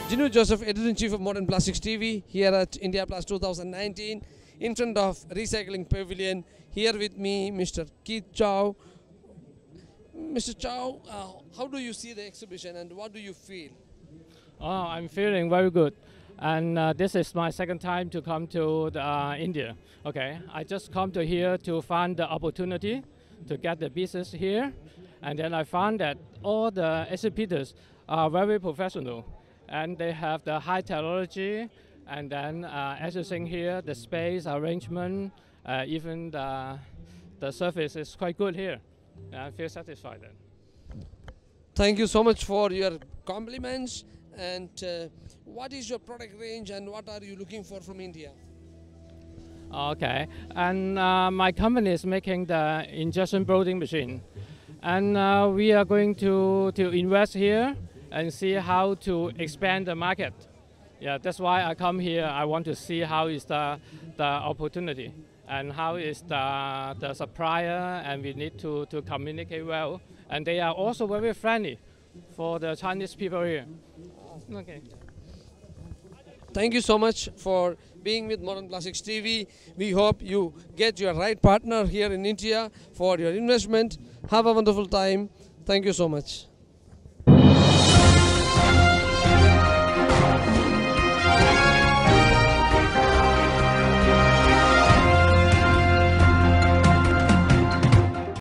Jinu Joseph, Editor-in-Chief of Modern Plastics TV, here at India Plus 2019, in front of Recycling Pavilion. Here with me, Mr. Keith Chow. Mr. Chow, how do you see the exhibition and what do you feel? I'm feeling very good. And this is my second time to come to India. Okay, I just come to here to find the opportunity to get the business here. And then I found that all the exhibitors are very professional. And they have the high technology, and then everything here, the space arrangement, even the service is quite good here. I feel satisfied then. Thank you so much for your compliments. And what is your product range and what are you looking for from India? Okay, and my company is making the injection molding machine. And we are going to invest here and see how to expand the market. Yeah, that's why I come here. I want to see how is the opportunity and how is the supplier, and we need to communicate well. And they are also very friendly for the Chinese people here. Okay. Thank you so much for being with Modern Plastics TV. We hope you get your right partner here in India for your investment. Have a wonderful time. Thank you so much.